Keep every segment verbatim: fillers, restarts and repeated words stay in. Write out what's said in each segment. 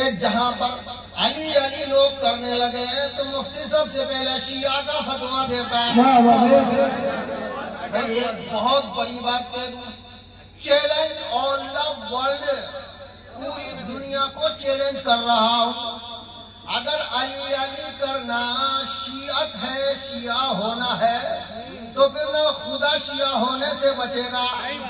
کہ جہاں پر علی علی لوگ کرنے لگے تو مفتی سب سے پہلے شیعہ کا فتویٰ دیتا ہے. میں ایک بہت بڑی بات کہہ دوں، چیلنج آل دا ورلڈ، پوری دنیا کو چیلنج کر رہا ہوں، اگر علی علی کرنا شیعت ہے، شیعہ ہونا ہے، تو پھر نہ خدا شیعہ ہونے سے بچے گا،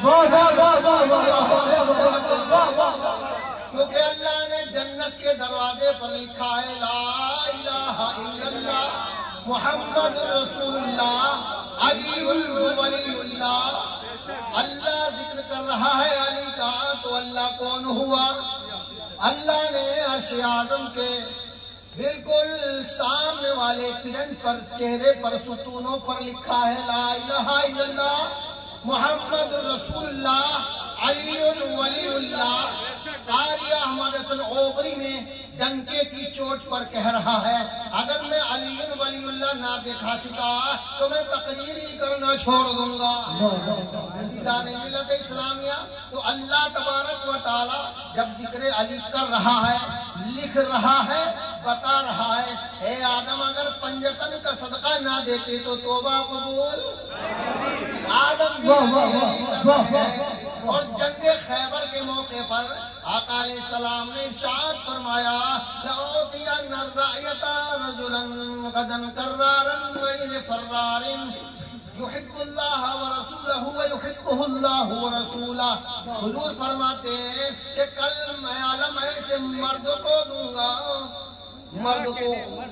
کیونکہ اللہ نے جنت کے دروازے پر لکھا ہے لا الہ الا اللہ محمد رسول اللہ علی ولی اللہ. اللہ ذکر کر رہا ہے علی کا، تو اللہ کون ہوا؟ اللہ نے عرش اعظم کے بالکل سامنے والے پلنٹ پر، چہرے پر، ستونوں پر لکھا ہے لا الہ الا اللہ محمد رسول اللہ علی ولی اللہ. قاری احمد حسن اوبری میں ڈنکے کی چوٹ پر کہہ رہا ہے اگر میں علی ولی اللہ نہ دیکھا سکا تو میں تقریر ہی کرنا چھوڑ دوں گا. عزیزان ملت اسلامیہ، تو اللہ تبارک و تعالی جب ذکر علی کر رہا ہے، لکھ رہا ہے، بتا رہا ہے اے آدم اگر پنجتن کا صدقہ نہ دیتے تو توبہ قبول. آدم بھی علی کر رہے ہیں. اور جنگ خیبر کے موقع پر آقا علیہ السلام نے ارشاد فرمایا لَأُعْطِيَنَّ الرَّعْيَةَ رَجُلًا غَدًا كَرَّارًا غَيْرَ فَرَّارٍ يُحِبُّ اللَّهَ وَرَسُولَهُ وَيُحِبُّهُ اللَّهُ وَرَسُولَهُ. حضور فرماتے ہیں کہ کل میں عالم ایسے مرد کو دوں گا، مرد کو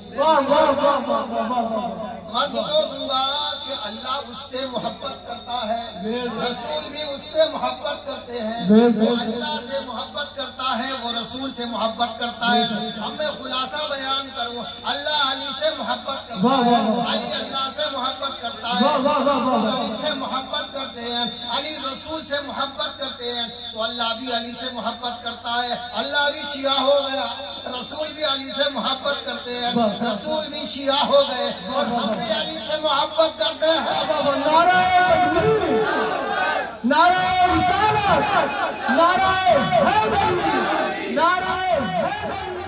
مرد کو دوں گا کہ اللہ اس سے محبت کرتا ہے، رسول بھی اس سے محبت کرتے ہیں، وہ اللہ سے محبت کرتا ہے، وہ رسول سے محبت کرتا ہے. ہم میں خلاصہ بیان کروں، اللہ علی سے محبت کرتا ہے، علی اللہ سے محبت کرتا ہے، علی سے محبت کرتے ہیں، علی رسول سے محبت کرتے ہیں، تو اللہ بھی علی سے محبت کرتا ہے. اللہ بھی شیعہ ہو گیا، رسول بھی علی سے محبت کرتے ہیں، رسول بھی شیعہ ہو گئے، اور ہم بھی علی سے محبت کرتے ہیں. نعرہ تکبیر، نعرہ رسالت، نعرہ حیدری، نعرہ حیدری.